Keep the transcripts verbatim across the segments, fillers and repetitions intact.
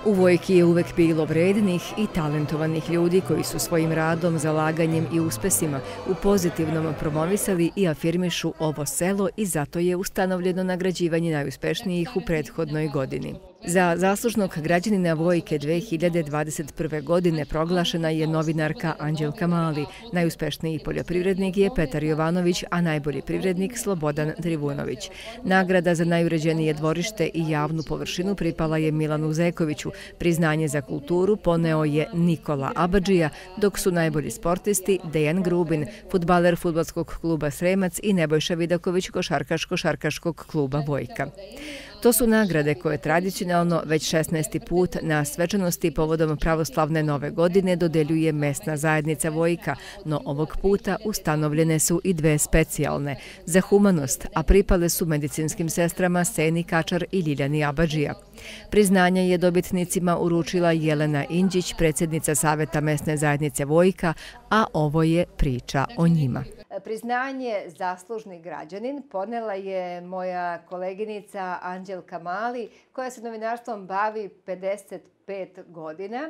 U Vojki je uvek bilo vrednih i talentovanih ljudi koji su svojim radom, zalaganjem i uspesima u pozitivnom promovisali i afirmišu ovo selo i zato je ustanovljeno nagrađivanje najuspešnijih u prethodnoj godini. Za zaslužnog građanina Vojke dve hiljade dvadeset prve. godine proglašena je novinarka Anđelka Mali, najuspešniji poljoprivrednik je Petar Jovanović, a najbolji privrednik Slobodan Trivunović. Nagrada za najuređenije dvorište i javnu površinu pripala je Milanu Zekoviću, priznanje za kulturu poneo je Nikola Abadžija, dok su najbolji sportisti Dejan Grubin, fudbaler fudbalskog kluba Sremac i Nebojša Vidaković, košarkaš košarkaškog kluba Vojka. To su nagrade koje tradicionalno već šesnaesti put na svečanosti povodom pravoslavne nove godine dodeljuje mesna zajednica Vojka, no ovog puta ustanovljene su i dve specijalne za humanost, a pripale su medicinskim sestrama Seni Kačar i Ljiljani Abadžija. Priznanja je dobitnicima uručila Jelena Inđić, predsjednica Saveta mesne zajednice Vojka, a ovo je priča o njima. Priznanje zaslužni građanin ponela je moja koleginica Anđelka Mali, koja se novinarstvom bavi pedeset pet godina.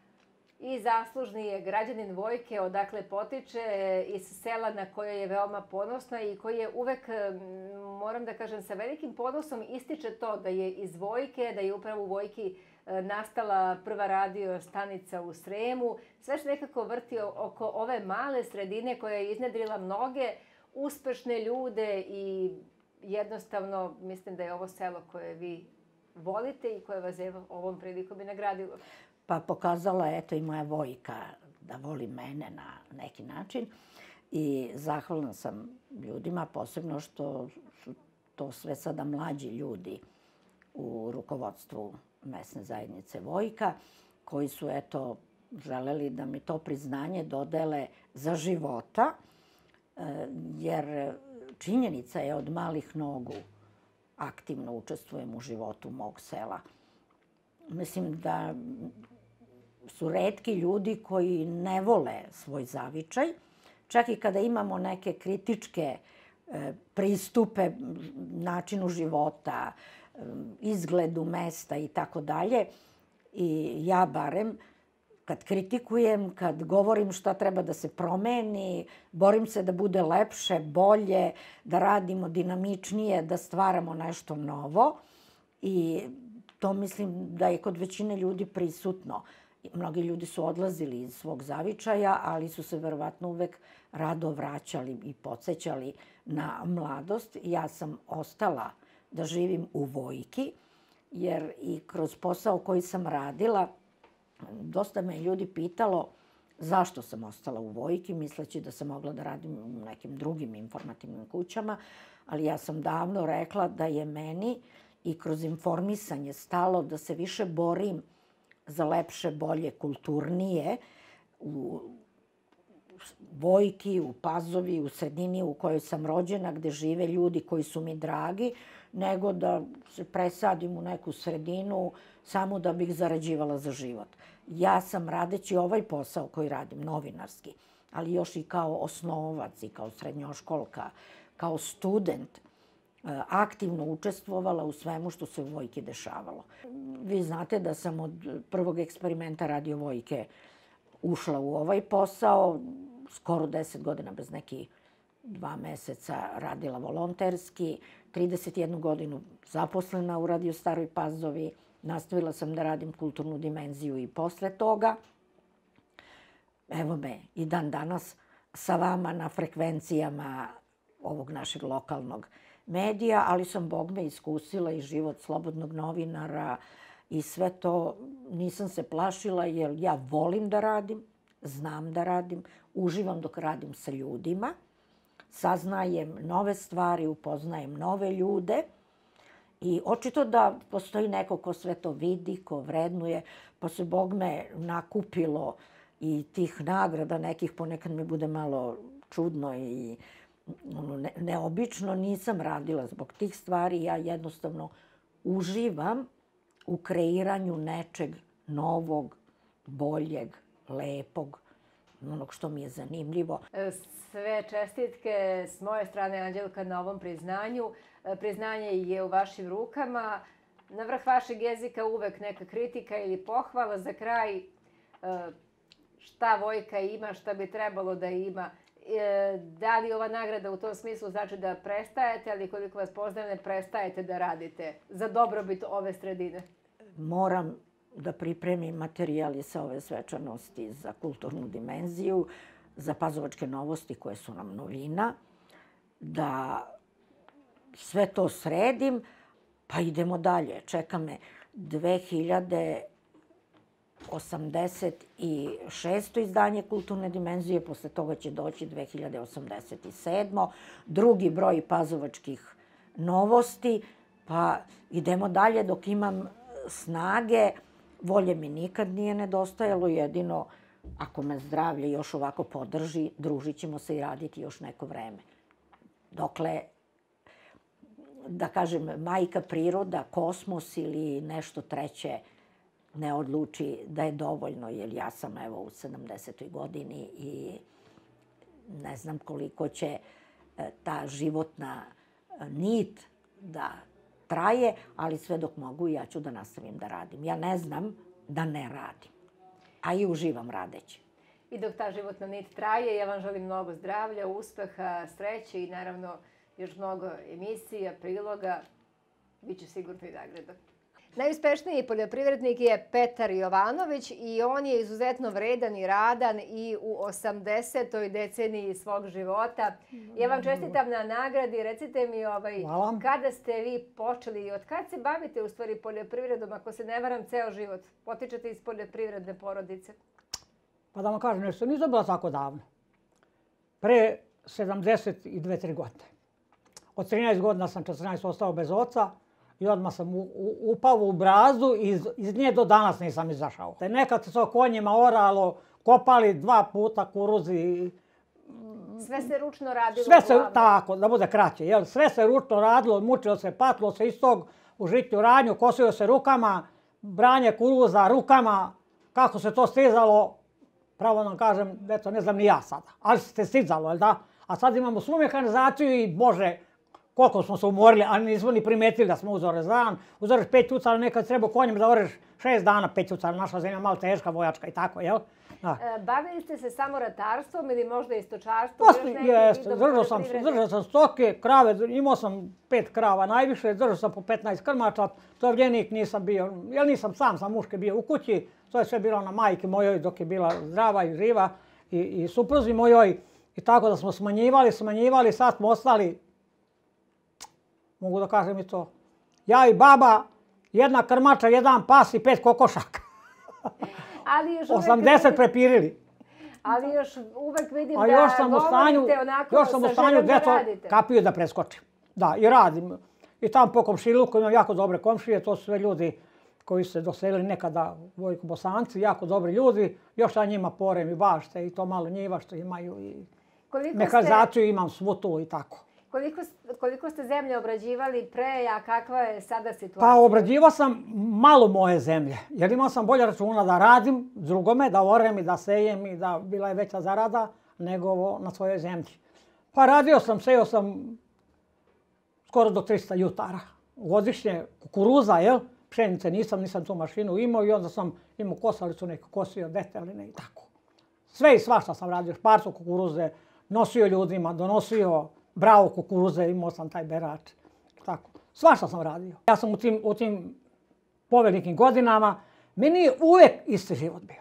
I zaslužni je građanin Vojke, odakle potiče, iz sela na koje je veoma ponosna i koji je uvek, moram da kažem, sa velikim ponosom ističe to da je iz Vojke, da je upravo u Vojki nastala prva radio stanica u Sremu. Sve se nekako vrti oko ove male sredine koja je iznedrila mnoge uspešne ljude i jednostavno mislim da je ovo selo koje vi volite i koje vas je ovom prilikom i nagradilo. Pa pokazala je eto i moja Vojka da voli mene na neki način i zahvalna sam ljudima, posebno što su to sve sada mlađi ljudi u rukovodstvu mesne zajednice Vojka, koji su eto želeli da mi to priznanje dodele za života, jer činjenica je od malih nogu aktivno učestvujem u životu mog sela. Mislim da su retki ljudi koji ne vole svoj zavičaj, čak i kada imamo neke kritičke pristupe načinu života, izgledu mesta i tako dalje. I ja barem, kad kritikujem, kad govorim šta treba da se promeni, borim se da bude lepše, bolje, da radimo dinamičnije, da stvaramo nešto novo. I to mislim da je kod većine ljudi prisutno. Mnogi ljudi su odlazili iz svog zavičaja, ali su se verovatno uvek rado vraćali i podsjećali na mladost. Ja sam ostala da živim u Vojki, jer i kroz posao koji sam radila, dosta me ljudi pitalo zašto sam ostala u Vojki, misleći da sam mogla da radim u nekim drugim informativnim kućama, ali ja sam davno rekla da je meni i kroz informisanje stalo da se više borim za lepše, bolje, kulturnije u Vojki, u Pazovi, u sredini u kojoj sam rođena, gde žive ljudi koji su mi dragi, nego da se presadim u neku sredinu samo da bih zarađivala za život. Ja sam radeći ovaj posao koji radim, novinarski, ali još i kao osnovac i kao srednjoškolka, kao student, aktivno učestvovala u svemu što se u Vojki dešavalo. Vi znate da sam od prvog eksperimenta Radio Vojke ušla u ovaj posao, skoro deset godina bez nekih dva meseca radila volonterski, trideset jednu godinu zaposlena u Radio Staroj Pazovi, nastavila sam da radim kulturnu dimenziju i posle toga. Evo me i dan danas sa vama na frekvencijama ovog našeg lokalnog medija, ali sam, Bog me, iskusila i život slobodnog novinara i sve to. Nisam se plašila jer ja volim da radim, znam da radim, uživam dok radim sa ljudima, saznajem nove stvari, upoznajem nove ljude i očito da postoji neko ko sve to vidi, ko vrednuje, pa se, Bog me, nakupilo i tih nagrada nekih, ponekad mi bude malo čudno i neobično. Nisam radila zbog tih stvari, ja jednostavno uživam u kreiranju nečeg novog, boljeg, lepog, onog što mi je zanimljivo. Sve čestitke s moje strane, Anđelka, na ovom priznanju. Priznanje je u vašim rukama. Na vrh vašeg jezika uvek neka kritika ili pohvala. Za kraj, šta Vojka ima, šta bi trebalo da ima. Da li ova nagrada u tom smislu znači da prestajete, ali koliko vas poznajem, ne prestajete da radite za dobrobit ove sredine? Moram da pripremim materijali sa ove svečanosti za kulturnu dimenziju, za Pazovačke novosti koje su nam novina, da sve to sredim, pa idemo dalje. Čeka me dve hiljade osamdeset šesto izdanje kulturne dimenzije, posle toga će doći dve hiljade osamdeset sedmo drugi broj Pazovačkih novosti, pa idemo dalje dok imam snage. Volje mi nikad nije nedostajalo, jedino ako me zdravlje još ovako podrži, družit ćemo se i raditi još neko vreme. Dokle, da kažem, majka priroda, kosmos ili nešto treće ne odluči da je dovoljno, jer ja sam evo u sedamdesetoj godini i ne znam koliko će ta životna nit da traje, ali sve dok mogu ja ću da nastavim da radim. Ja ne znam da ne radim, a i uživam radeći. I dok ta životna nit traje, ja vam želim mnogo zdravlja, uspeha, sreće i naravno još mnogo emisija, priloga. Biće sigurno i nagrada. Najuspešniji poljoprivrednik je Petar Jovanović i on je izuzetno vredan i radan i u osamdesetoj deceniji svog života. Ja vam čestitam na nagradi. Recite mi ovaj, kada ste vi počeli i od kad se bavite u stvari poljoprivredom, ako se ne varam ceo život? Potičete iz poljoprivredne porodice? Pa da vam kažem nešto, nisam bila tako davno. Pre sedamdeset dve tri godine. Od trinaest godina sam četrnaest ostao bez oca. I odmah sam upao u brazdu i iz nje do danas nisam izašao. Nekad se to konjima oralo, kopali dva puta kuruzi. Sve se ručno radilo? Sve se, tako, da bude kraće. Sve se ručno radilo, mučilo se, patilo se iz tog u žitnju radnju, kosio se rukama, branje kuruza rukama. Kako se to stizalo, pravo vam kažem, eto, ne znam ni ja sada. Ali se stizalo, jel da? A sad imamo svu mehanizaciju i bože, koliko smo se umorili, ali nismo ni primetili da smo uzore dan. Uzoreš pet tucala, nekad treba konjem da oreš šest dana pet tucala. Naša zemlja malo teška, vojačka i tako, jel? Bavili ste se samo ratarstvom ili možda i stočarstvom? Jeste, držao sam stoke, krave, imao sam pet krava najviše, držao sam po petnaest krmača, tovljenik nisam bio, jer nisam sam, sam muške bio u kući, to je sve bilo na majke mojoj dok je bila zdrava i živa i supruzi mojoj. I tako da smo smanjivali, smanjivali, sad smo ostali, mogu da kažem i to, ja i baba, jedna krmača, jedan pas i pet kokošaka. osamdeset prepirili. Ali još uvek vidim da govorite onako sa željom da radite. Kapiju da preskočim. Da, i radim. I tamo po komšiluku imam jako dobre komšije, to su sve ljudi koji su se doselili nekada u Vojku Bosanci, jako dobri ljudi. Još ja njima porem i bašte i to malo njiva što imaju i mehanizaciju imam svu tu i tako. Koliko ste zemlje obrađivali pre, a kakva je sada situacija? Pa obrađivao sam malo moje zemlje, jer imao sam bolje računa da radim s drugome, da orem i da sejem i da bila je veća zarada nego na svojoj zemlji. Pa radio sam, sejao sam skoro do trista jutara godišnje kukuruza, jel? Pšenice nisam, nisam tu mašinu imao i onda sam imao kosalicu neku, kosio deteline i tako. Sve i svašta sam radio, šparcu kukuruze, nosio ljudima, donosio bravo kukuruze, imao sam taj berač. Tako. Svašta sam radio. Ja sam u tim, u tim povelikim godinama, meni je uvek isti život bio.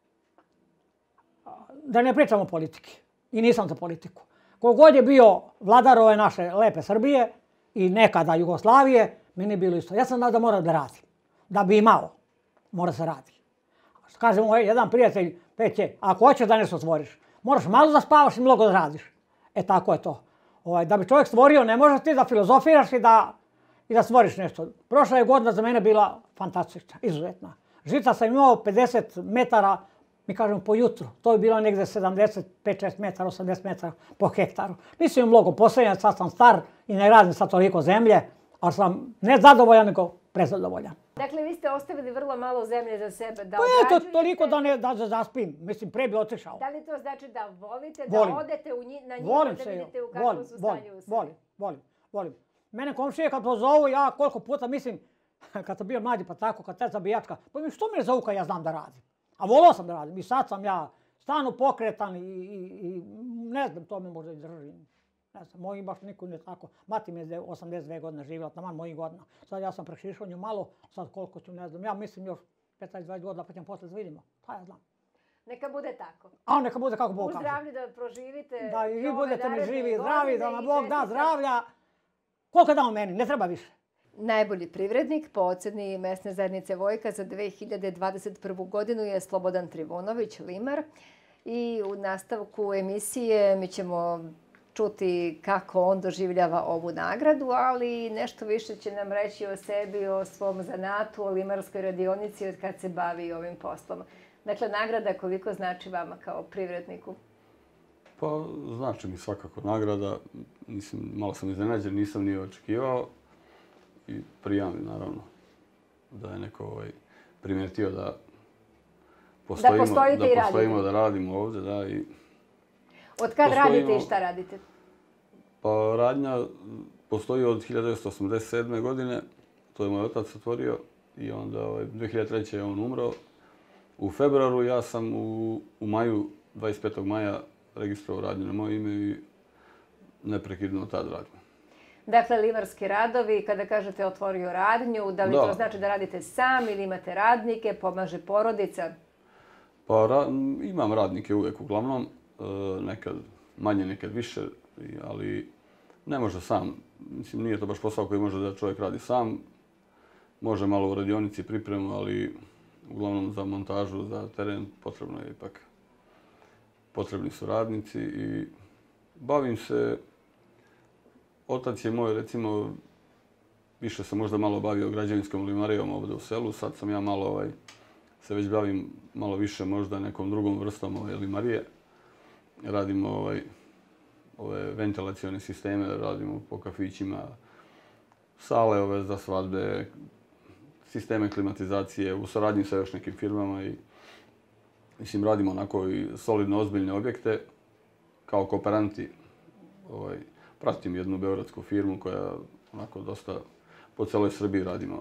Da ne pričamo o politiki. I nisam za politiku. Kogod je bio vladar ove naše lepe Srbije i nekada Jugoslavije, meni je bilo isto. Ja sam da moram da radim. Da bi imao, mora se radi. Kaže moj jedan prijatelj, Peće, ako hoćeš da nešto stvoriš, moraš malo da spavaš i mnogo da radiš. E tako je to. Da bi čovjek stvorio, ne možeš ti da filozofiraš i da stvoriš nešto. Prošla je godina za mene bila fantastična, izuzetna. Žica sam imao pedeset metara, mi kažemo po jutru. To je bilo negdje sedamdeset pet šest metara, osamdeset metara po hektaru. Nisam im mnogo posljednja, sad sam star i ne radim sad toliko zemlje, ali sam ne zadovoljan, nego prezadovoljan. Dakle, vi ste ostavili vrlo malo zemlje za sebe da obrađujete. Pa eto, toliko da ne zaspim. Mislim, pre bi otišao. Da li to znači da volite da odete na njivo, da vidite u kakvom su stanju u sebi? Volim, volim, volim. Mene komšije kad pozovu, ja koliko puta mislim, kad sam bio mlađi pa tako, kad teca bijačka, pa mi što me zovu kad ja znam da radim? A volao sam da radim i sad sam ja stalno pokretan i, i, i ne znam, to me možda i drži. Ne znam, mojim baš niko ne tako. Mati mi je osamdeset dve godine živjela, taman mojih godina. Sad ja sam prešišao nju malo, sad koliko ću, ne znam. Ja mislim još petnaest dvadeset godina pa ćemo posle da vidimo. Pa ja znam. Neka bude tako. A neka bude kako Bog U kaže. zdravlju da proživite. Da i vi budete mi živi i godine zdravi, da i vam Bog da čestitam. zdravlja. Koliko je dao meni, ne treba više. Najbolji privrednik po oceni mesne zajednice Vojka za dve hiljade dvadeset prvu godinu je Slobodan Trivunović, limar. I u nastavku emisije mi ćemo čuti kako on doživljava ovu nagradu, ali nešto više će nam reći o sebi, o svom zanatu, o limarskoj radionici od kad se bavi ovim poslom. Dakle, nagrada koliko znači vama kao privredniku? Pa znači mi svakako nagrada. Mislim, malo sam iznenađen, nisam ni očekivao. I prijavim, naravno, da je neko ovaj, primijetio da postojimo, da, postojite da, i postojimo radite. Da radimo ovdje. Da, i od kad postojimo, radite i šta radite? Pa radnja postoji od hiljadu devetsto osamdeset sedme. godine. To je moj otac otvorio i onda ovaj, dve hiljade treće. je on umro. U februaru ja sam u, u maju, dvadeset petog maja, registrovao radnju na moje ime i neprekidno od tad radim. Dakle, limarski radovi, kada kažete otvorio radnju, da li Da. to znači da radite sam ili imate radnike, pomaže porodica? Pa ra, imam radnike uvijek uglavnom, e, nekad manje, nekad više, ali ne može sam. Mislim, nije to baš posao koji može da čovjek radi sam. Može malo u radionici pripremu, ali uglavnom za montažu, za teren potrebno je ipak. Potrebni su radnici i bavim se. Otac je moj, recimo, više sam možda malo bavio građevinskom limarijom ovdje u selu. Sad sam ja malo, ovaj, se već bavim malo više možda nekom drugom vrstom ove limarije. Radimo ovaj, ove ventilacione sisteme, radimo po kafićima, sale ove za svadbe, sisteme klimatizacije u saradnji sa još nekim firmama i mislim, radimo onako i solidno ozbiljne objekte kao kooperanti. Ovaj, pratim jednu beogradsku firmu koja onako dosta po celoj Srbiji radimo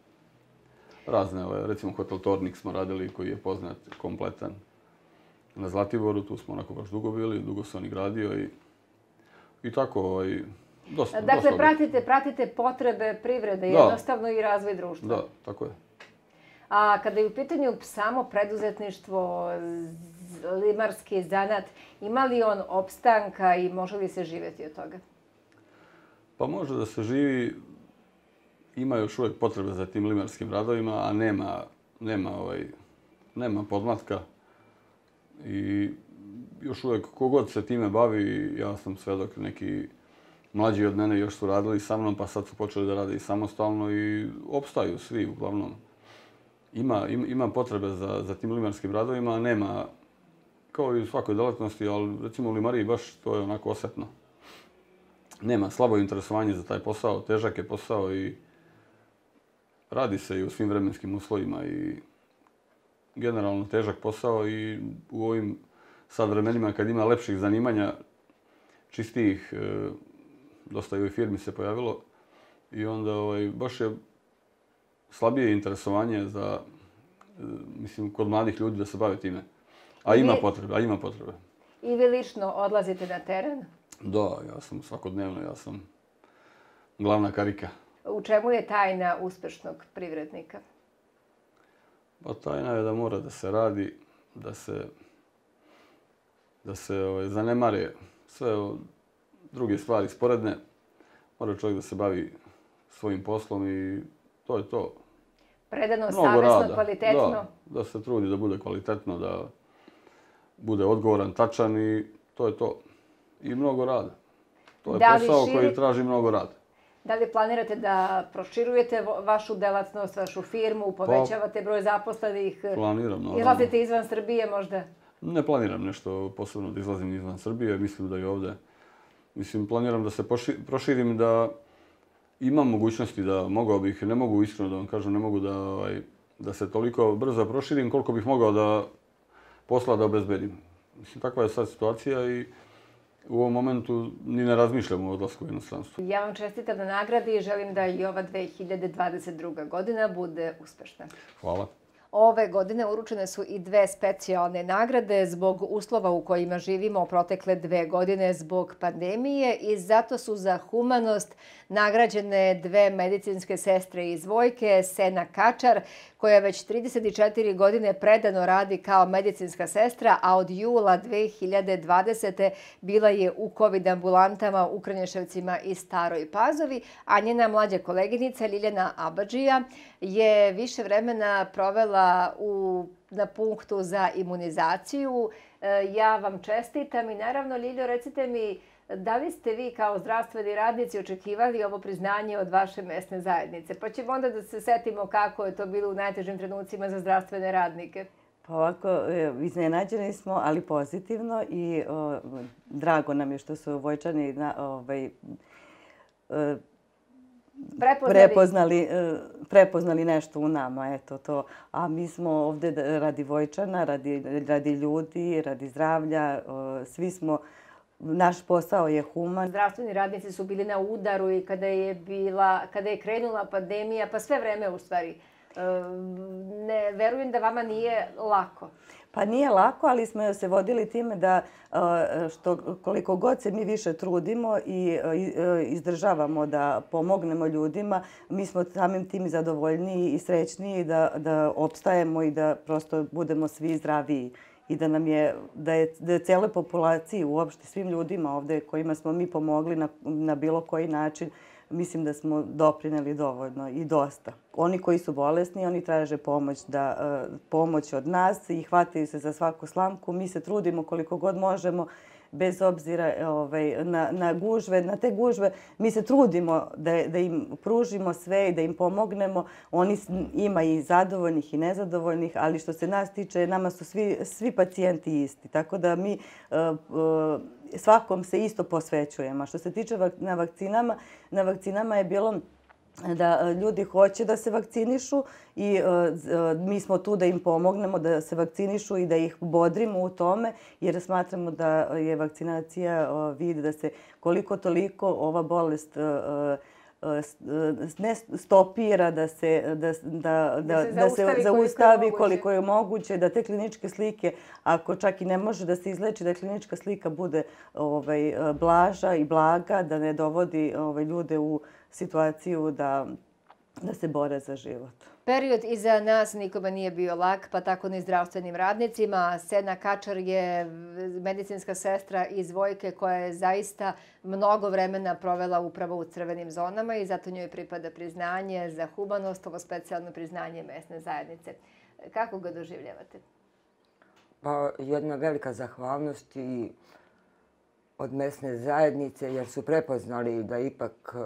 razne, ove, recimo Hotel Tornik smo radili koji je poznat, kompletan. Na Zlatiboru, tu smo onako baš dugo bili, dugo se on i gradio i, i tako, ovaj, dosta. Dakle, dosta pratite, pratite potrebe privrede, Da. jednostavno i razvoj društva. Da, tako je. A kada je u pitanju samo preduzetništvo, z- limarski zanat, ima li on opstanka i može li se živjeti od toga? Pa može da se živi, ima još uvijek potrebe za tim limarskim radovima, a nema, nema, ovaj, nema podmlatka. I još uvijek kogod se time bavi, ja sam svedok, neki mlađi od mene još su radili sa mnom, pa sad su počeli da rade i samostalno i opstaju svi uglavnom. Ima, im, ima potrebe za, za tim limarskim radovima, a nema, kao i u svakoj delatnosti, ali recimo u limariji baš to je onako osjetno. Nema slabo interesovanje za taj posao, težak je posao i radi se i u svim vremenskim uslovima i generalno težak posao i u ovim sad vremenima kad ima lepših zanimanja, čistijih, e, dosta i u ovoj firmi se pojavilo i onda ovaj, baš je slabije interesovanje za, e, mislim, kod mladih ljudi da se bave time. A ima potrebe, a ima potrebe. I vi lično odlazite na teren? Da, ja sam svakodnevno, ja sam glavna karika. U čemu je tajna uspešnog privrednika? Pa tajna je da mora da se radi, da se, da se ovaj, zanemare sve o, druge stvari sporedne. Mora čovjek da se bavi svojim poslom i to je to. Predano, Mnogo savjesno, rada. kvalitetno? Da, da se trudi da bude kvalitetno, da bude odgovoran, tačan i to je to. I mnogo rada. To je Da li posao širi- koji traži mnogo rada. Da li planirate da proširujete vo- vašu delatnost, vašu firmu, povećavate broj zaposlenih? Planiram, naravno. Izlazite izvan Srbije možda? Ne planiram nešto posebno da izlazim izvan Srbije. Mislim da i ovdje. Mislim, planiram da se poši- proširim, da imam mogućnosti da mogao bih, ne mogu iskreno da vam kažem, ne mogu da, ovaj, da se toliko brzo proširim koliko bih mogao da posla da obezbedim. Mislim, takva je sad situacija i u ovom momentu ni ne razmišljamo o odlasku u inostranstvo. Ja vam čestitam na nagradi i želim da i ova dve hiljade dvadeset druga godina bude uspešna. Hvala. Ove godine uručene su i dve specijalne nagrade zbog uslova u kojima živimo protekle dve godine zbog pandemije i zato su za humanost nagrađene dve medicinske sestre iz Vojke, Sena Kačar, koja već trideset četiri godine predano radi kao medicinska sestra, a od jula dve hiljade dvadesete. bila je u COVID ambulantama u Krnješevcima i Staroj Pazovi, a njena mlađa koleginica Ljiljana Abadžija je više vremena provela u, na punktu za imunizaciju. Ja vam čestitam i naravno, Ljiljo, recite mi, da li ste vi kao zdravstveni radnici očekivali ovo priznanje od vaše mesne zajednice? Pa ćemo onda da se setimo kako je to bilo u najtežim trenucima za zdravstvene radnike. Pa ovako, iznenađeni smo, ali pozitivno i o, drago nam je što su Vojčani na, ovaj, e, Prepoznali. Prepoznali, prepoznali nešto u nama, eto to. A mi smo ovde radi Vojčana, radi, radi ljudi, radi zdravlja, svi smo, naš posao je human. Zdravstveni radnici su bili na udaru i kada je, bila, kada je krenula pandemija, pa sve vreme u stvari. Ne verujem da vama nije lako. Pa nije lako, ali smo se vodili time da što koliko god se mi više trudimo i izdržavamo da pomognemo ljudima, mi smo samim tim zadovoljniji i srećniji da, da opstajemo i da prosto budemo svi zdraviji. I da nam je, da je, da je cijeloj populaciji, uopšte svim ljudima ovde kojima smo mi pomogli na, na bilo koji način, mislim da smo doprineli dovoljno i dosta. Oni koji su bolesni, oni traže pomoć, da, pomoć od nas i hvataju se za svaku slamku. Mi se trudimo koliko god možemo, bez obzira ovaj, na, na gužve, na te gužve. Mi se trudimo da, da im pružimo sve i da im pomognemo. Oni ima i zadovoljnih i nezadovoljnih, ali što se nas tiče, nama su svi, svi pacijenti isti. Tako da mi uh, uh, svakom se isto posvećujemo. Što se tiče vak na vakcinama, na vakcinama je bilo da ljudi hoće da se vakcinišu i uh, mi smo tu da im pomognemo da se vakcinišu i da ih bodrimo u tome, jer smatramo da je vakcinacija uh, vid da se koliko toliko ova bolest uh, ne stopira, da se, da, da, da, da se zaustavi koliko je moguće, da te kliničke slike, ako čak i ne može da se izleči, da klinička slika bude ovaj, blaža i blaga, da ne dovodi ovaj, ljude u situaciju da, da se bore za život. Period iza nas nikome nije bio lak, pa tako ni zdravstvenim radnicima. Sena Kačar je medicinska sestra iz Vojke koja je zaista mnogo vremena provela upravo u crvenim zonama i zato njoj pripada priznanje za humanost, ovo specijalno priznanje mesne zajednice. Kako ga doživljavate? Pa jedna velika zahvalnost i od mesne zajednice jer su prepoznali da ipak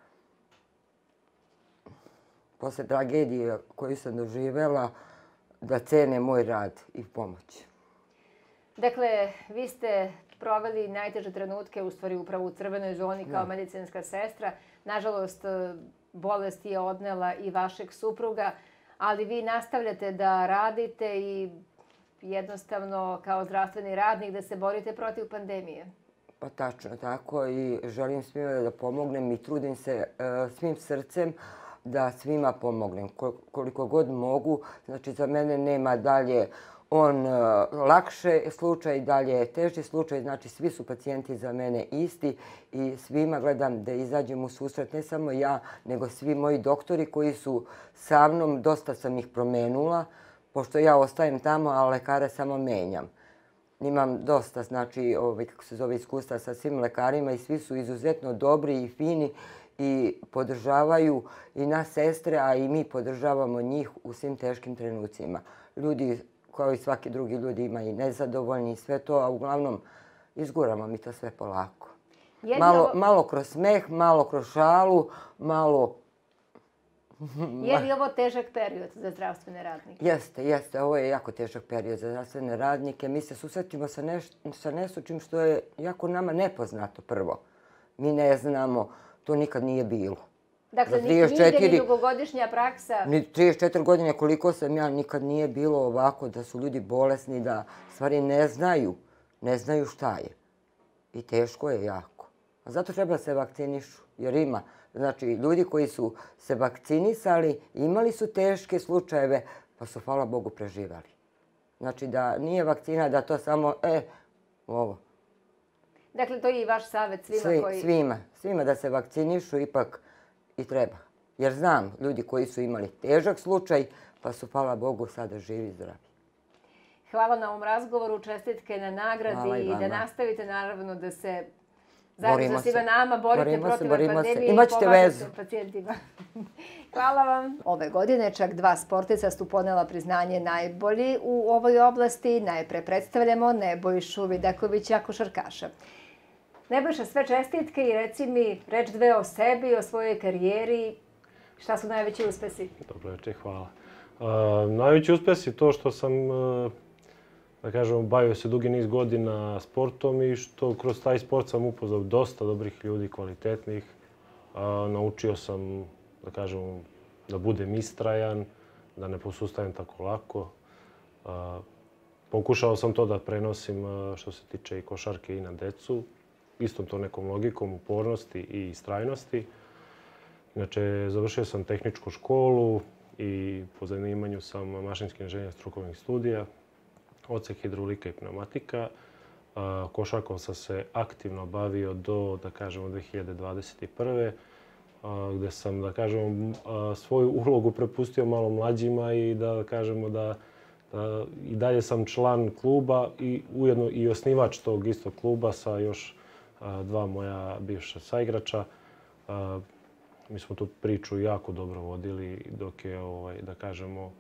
posle tragedije koju sam doživjela, da cene moj rad i pomoć. Dakle, vi ste proveli najteže trenutke, u stvari upravo u crvenoj zoni kao medicinska sestra. Nažalost, bolest je odnela i vašeg supruga, ali vi nastavljate da radite i jednostavno kao zdravstveni radnik da se borite protiv pandemije. Pa tačno tako i želim svima da pomognem i trudim se uh, svim srcem da svima pomognem koliko god mogu. Znači, za mene nema dalje on uh, lakše slučaj, dalje je teži slučaj. Znači, svi su pacijenti za mene isti i svima gledam da izađem u susret. Ne samo ja, nego svi moji doktori koji su sa mnom. Dosta sam ih promenula, pošto ja ostajem tamo, a lekare samo menjam. Imam dosta, znači, ovaj, kako se zove, iskustva sa svim lekarima i svi su izuzetno dobri i fini i podržavaju i nas sestre, a i mi podržavamo njih u svim teškim trenucima. Ljudi, kao i svaki drugi ljudi, ima i nezadovoljni i sve to, a uglavnom izguramo mi to sve polako. Jedno... Malo, malo kroz smeh, malo kroz šalu, malo... Je li ovo težak period za zdravstvene radnike? Jeste, jeste. Ovo je jako težak period za zdravstvene radnike. Mi se susretimo sa, neš... sa nesučim što je jako nama nepoznato prvo. Mi ne znamo, to nikad nije bilo. Dakle, nigdje ni dugogodišnja praksa? Ni trideset četiri godine koliko sam ja, nikad nije bilo ovako da su ljudi bolesni, da stvari ne znaju, ne znaju šta je. I teško je jako. A zato treba se vakcinišu, jer ima. Znači, ljudi koji su se vakcinisali, imali su teške slučajeve, pa su, hvala Bogu, preživali. Znači, da nije vakcina, da to samo, e, ovo. Dakle, to je i vaš savjet svima Svi, koji... Svima, svima da se vakcinišu ipak i treba. Jer znam ljudi koji su imali težak slučaj, pa su, hvala Bogu, sada živi i zdravi. Hvala na ovom razgovoru, čestitke na nagradi i da nastavite naravno da se zajedno sa svima nama borite protiv pandemije i pomažete pacijentima. Hvala vam. Ove godine čak dva sportica su ponela priznanje najbolji u ovoj oblasti. Najpre predstavljamo Nebojšu Vidakovića, košarkaša. Nebojša, sve čestitke i reci mi reč dve o sebi, o svojoj karijeri. Šta su najveći uspesi? Dobro večer, hvala. Najveći uspes je to što sam, da kažem, bavio se dugi niz godina sportom i što kroz taj sport sam upoznao dosta dobrih ljudi, kvalitetnih. Naučio sam, da kažem, da budem istrajan, da ne posustajem tako lako. Pokušao sam to da prenosim što se tiče i košarke i na decu. Istom to nekom logikom, upornosti i istrajnosti. Inače, završio sam tehničku školu i po zanimanju sam mašinski inženjer strukovnih studija, odsek hidrolika i pneumatika. Košarkom sam se aktivno bavio do, da kažemo, dve hiljade dvadeset prve. gde sam, da kažemo, svoju ulogu prepustio malo mlađima i da kažemo da i dalje sam član kluba i ujedno i osnivač tog istog kluba sa još dva moja bivša saigrača. Mi smo tu priču jako dobro vodili dok je, da kažemo,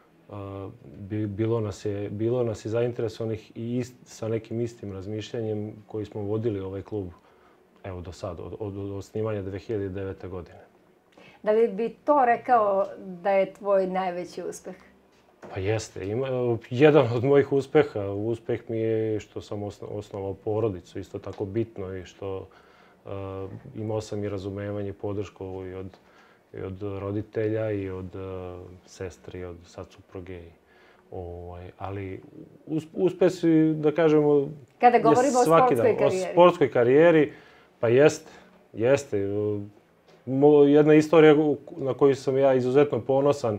bilo nas je, bilo nas je zainteresovanih i sa nekim istim razmišljanjem koji smo vodili ovaj klub, evo, do sada, od osnivanja dve hiljade devete. godine. Da li bi to rekao da je tvoj najveći uspeh? Pa jeste. Jedan od mojih uspeha, uspeh mi je što sam osnovao porodicu, isto tako bitno, i što imao sam i razumevanje i podršku i od roditelja i od sestri i od sad supruge. Ali uspesi, da kažemo... Kada govorimo o sportskoj karijeri. O sportskoj karijeri, pa jeste, jeste. Jedna istorija na koju sam ja izuzetno ponosan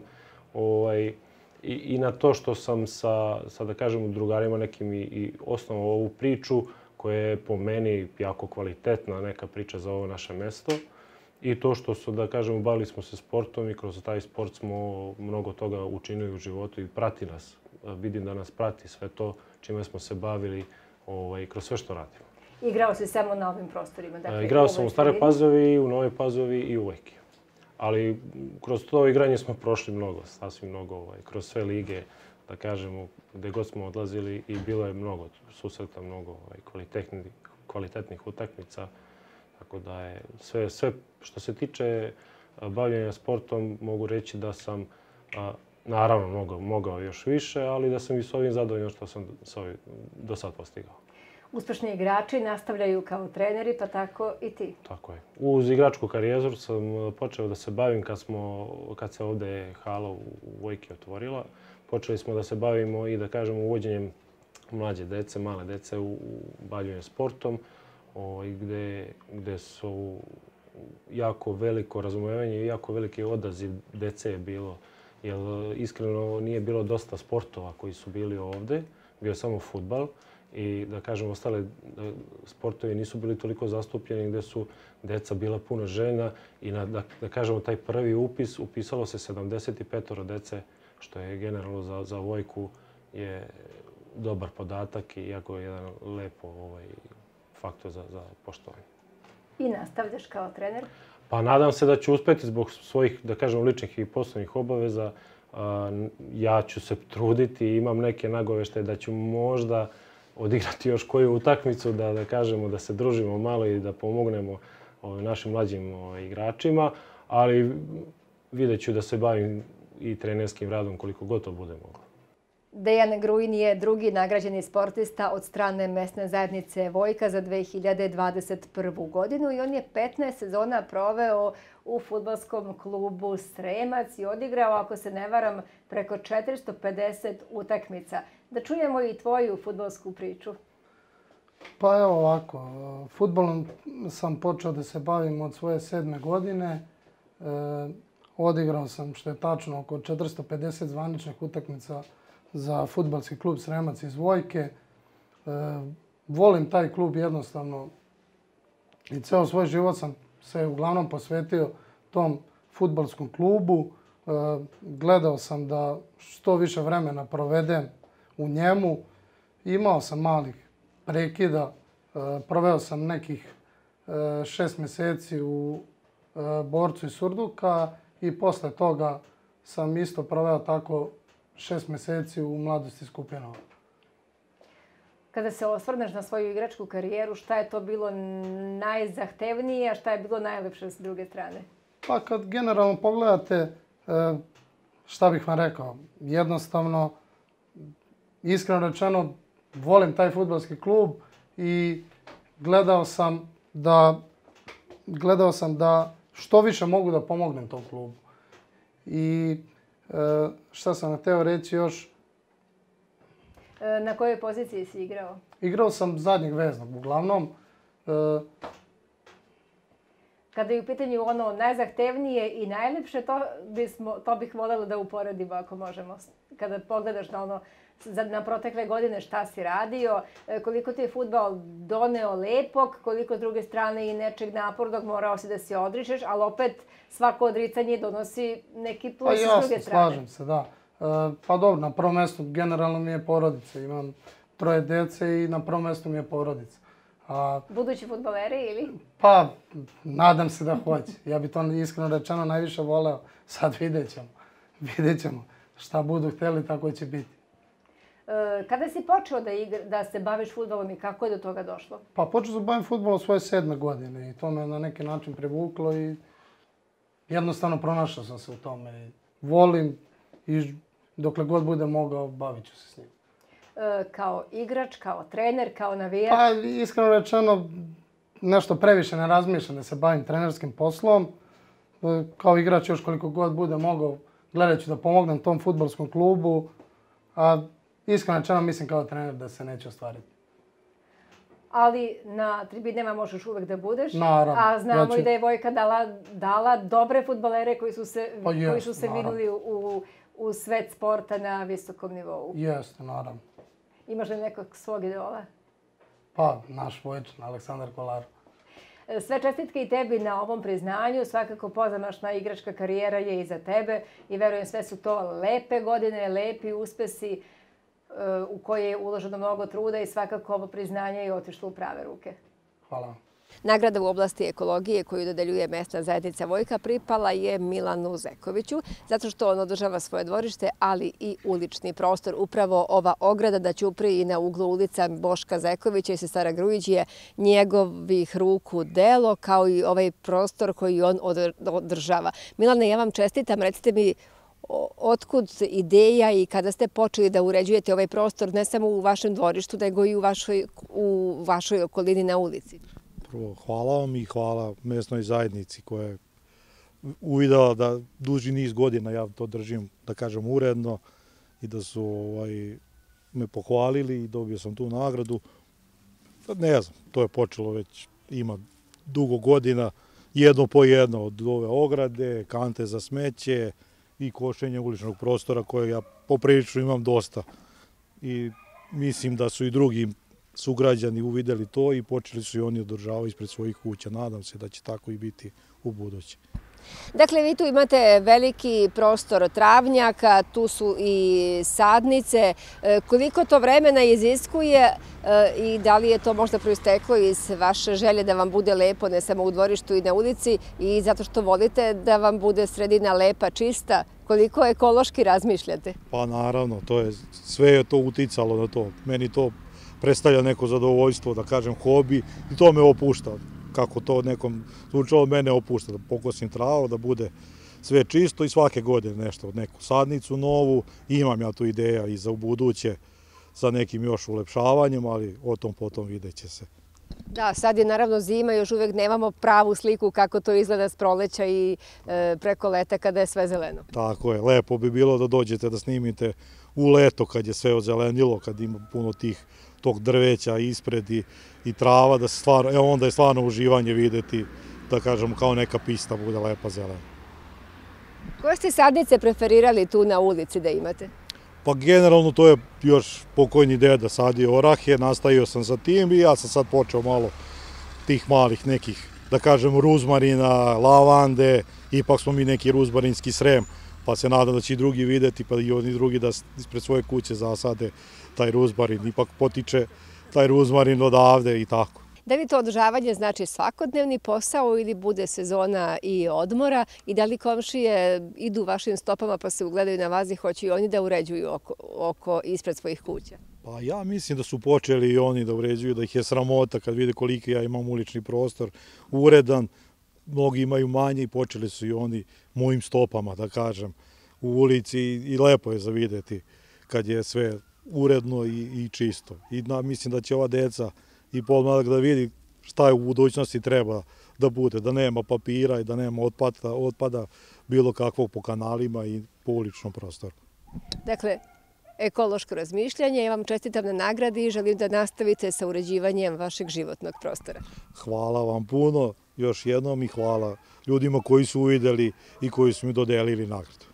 i na to što sam sa, da kažemo, drugarima nekim i osnovao ovu priču koja je po meni jako kvalitetna neka priča za ovo naše mesto. I to što su, da kažemo, bavili smo se sportom i kroz taj sport smo mnogo toga učinili u životu i prati nas. Vidim da nas prati sve to čime smo se bavili kroz sve što radimo. Igrao si samo na ovim prostorima? Igrao sam u Staroj Pazovi, u Novoj Pazovi i u Vojki. Ali kroz to igranje smo prošli mnogo, sasvim mnogo, kroz sve lige, da kažemo, gde god smo odlazili i bilo je mnogo susreta, mnogo kvalitetnih utakmica. Tako da je sve, sve što se tiče bavljenja sportom, mogu reći da sam, naravno, mogao još više, ali da sam i s ovim zadovoljan što sam do sad postigao. Uspešni igrači nastavljaju kao treneri, pa tako i ti. Tako je. Uz igračku karijeru sam počeo da se bavim kad, smo, kad se ovde hala u Vojki otvorila. Počeli smo da se bavimo i, da kažemo, uvođenjem mlađe dece, male dece u bavljenje sportom, gde, gde su jako veliko razumevanje i jako veliki odaziv dece je bilo. Jer iskreno nije bilo dosta sportova koji su bili ovde, bio je samo fudbal. I, da kažem, ostale sportovi nisu bili toliko zastupljeni gde su deca bila puno željna i, da kažemo, taj prvi upis upisalo se sedamdeset pet dece, što je generalno za Vojku je dobar podatak i jako je jedan lepo faktor za poštovanje. I nastavljaš kao trener? Pa nadam se da ću uspeti zbog svojih, da kažem, ličnih i poslovnih obaveza. Ja ću se truditi, imam neke nagoveštaje da ću možda odigrati još koju utakmicu, da, da kažemo, da se družimo malo i da pomognemo našim mlađim igračima, ali vidjet ću da se bavim i trenerskim radom koliko god to bude moglo. Dejan Gruin je drugi nagrađeni sportista od strane mesne zajednice Vojka za dve hiljade dvadeset prvu. godinu i on je petnaest sezona proveo u fudbalskom klubu Sremac i odigrao, ako se ne varam, preko četiristo pedeset utakmica. Da čujemo i tvoju fudbalsku priču. Pa evo ovako, fudbalom sam počeo da se bavim od svoje sedme godine. E, odigrao sam, što je tačno, oko četiristo pedeset zvaničnih utakmica za fudbalski klub Sremac iz Vojke. E, volim taj klub jednostavno i ceo svoj život sam se uglavnom posvetio tom fudbalskom klubu. E, gledao sam da što više vremena provedem u njemu. Imao sam malih prekida. E, proveo sam nekih e, šest mjeseci u e, Borcu iz Surduka i posle toga sam isto proveo tako šest mjeseci u Mladosti Skupinova. Kada se osvrneš na svoju igračku karijeru, šta je to bilo najzahtevnije, a šta je bilo najlepše s druge strane? Pa kad generalno pogledate, e, šta bih vam rekao, jednostavno, iskreno rečeno, volim taj fudbalski klub i gledao sam da gledao sam da što više mogu da pomognem tom klubu. I e, šta sam hteo reći još? E, na kojoj poziciji si igrao? Igrao sam zadnjeg veznog, uglavnom. E, Kada je u pitanju ono najzahtevnije i najlepše, to, bismo, to bih voljela da uporedimo ako možemo. Kada pogledaš na ono na protekle godine šta si radio, koliko ti je fudbal doneo lepog, koliko s druge strane i nečeg napornog morao si da se odričeš, ali opet svako odricanje donosi neki plus pa s jasno, druge strane. slažem se, da. E, pa dobro, na prvom mjestu generalno mi je porodica. Imam troje djece i na prvom mjestu mi je porodica. A, budući fudbaleri ili? Pa, nadam se da hoće. Ja bi to iskreno rečeno najviše voleo. Sad vidjet ćemo. Vidjet ćemo. Šta budu htjeli, tako će biti. E, kada si počeo da, igra, da se baviš fudbalom i kako je do toga došlo? Pa počeo sam bavim fudbalom svoje sedme godine i to me na neki način privuklo i jednostavno pronašao sam se u tome. I volim i dokle god budem mogao, bavit ću se s njim. E, kao igrač, kao trener, kao navijač? Pa iskreno rečeno, nešto previše ne razmišljam da se bavim trenerskim poslom. E, kao igrač još koliko god budem mogao, gledat ću da pomognem tom fudbalskom klubu. A iskreno rečeno mislim kao trener da se neće ostvariti. Ali na tribinama možeš uvek da budeš. Naravno. A znamo Ja ću... i da je Vojka dala, dala dobre fudbalere koji su se, pa jest, koji su se naravno. vinuli u, u svet sporta na visokom nivou. Jeste, naravno. Imaš li nekog svog idola? Pa, naš Vojčan, Aleksandar Kolar. Sve čestitke i tebi na ovom priznanju. Svakako pozamašna igračka karijera je iza tebe i verujem sve su to lepe godine, lepi uspesi u koje je uloženo mnogo truda i svakako ovo priznanje je otišlo u prave ruke. Hvala. Nagrada u oblasti ekologije koju dodeljuje mesna zajednica Vojka pripala je Milanu Zekoviću, zato što on održava svoje dvorište, ali i ulični prostor. Upravo ova ograda da ćupriji na uglu ulica Boška Zekovića i Sestara Grujić je njegovih ruku delo, kao i ovaj prostor koji on održava. Milane, ja vam čestitam, recite mi otkud ideja i kada ste počeli da uređujete ovaj prostor ne samo u vašem dvorištu, nego i u vašoj, u vašoj okolini na ulici? Prvo, hvala vam i hvala mesnoj zajednici koja je uvidela da duži niz godina ja to držim, da kažem, uredno i da su ovaj, me pohvalili i dobio sam tu nagradu. Ne znam, to je počelo već, ima dugo godina, jedno po jedno od ove ograde, kante za smeće i košenje uličnog prostora koje ja poprilično imam dosta. I mislim da su i drugi sugrađani uvideli to i počeli su i oni održavati ispred svojih kuća. Nadam se da će tako i biti u buduće. Dakle, vi tu imate veliki prostor travnjaka, tu su i sadnice. Koliko to vremena iziskuje i da li je to možda proisteklo iz vaše želje da vam bude lepo ne samo u dvorištu i na ulici i zato što volite da vam bude sredina lepa, čista? Koliko ekološki razmišljate? Pa naravno, to je, sve je to uticalo na to. Meni to predstavlja neko zadovoljstvo, da kažem, hobi i to me opušta. Kako to nekom zvučalo, mene opušta, da pokosim travu, da bude sve čisto i svake godine nešto, neku sadnicu novu. Imam ja tu ideja i za ubuduće sa nekim još ulepšavanjem, ali o tom potom vidjet će se. Da, sad je naravno zima, još uvijek nemamo pravu sliku kako to izgleda s proleća i e, preko leta kada je sve zeleno. Tako je, lepo bi bilo da dođete da snimite u leto kad je sve ozelenilo, kad ima puno tih tog drveća ispred i, i trava, da se stvarno, evo onda je stvarno uživanje videti, da kažemo kao neka pista bude lepa zelena. Koje ste sadnice preferirali tu na ulici da imate? Pa generalno to je još pokojni deda sadio orahe, nastavio sam sa tim i ja sam sad počeo malo tih malih nekih, da kažem, ruzmarina, lavande, ipak smo mi neki ruzmarinski Srem, pa se nadam da će i drugi videti, pa i oni drugi da ispred svoje kuće zasade taj ruzmarin, ipak potiče taj ruzmarin odavde i tako. Da li to održavanje znači svakodnevni posao ili bude sezona i odmora i da li komšije idu vašim stopama pa se ugledaju na vas i hoće i oni da uređuju oko, oko ispred svojih kuća? Pa ja mislim da su počeli i oni da uređuju, da ih je sramota kad vide koliki ja imam ulični prostor uredan, mnogi imaju manje i počeli su i oni mojim stopama, da kažem, u ulici i lepo je za videti kad je sve uredno i, i čisto. I na, mislim da će ova deca i podmladak da vidi šta je u budućnosti treba da bude, da nema papira i da nema otpada, otpada bilo kakvog po kanalima i po uličnom prostoru. Dakle, ekološko razmišljanje. Ja vam čestitam na nagradi i želim da nastavite sa uređivanjem vašeg životnog prostora. Hvala vam puno, još jednom i hvala ljudima koji su uvideli i koji su mi dodelili nagradu.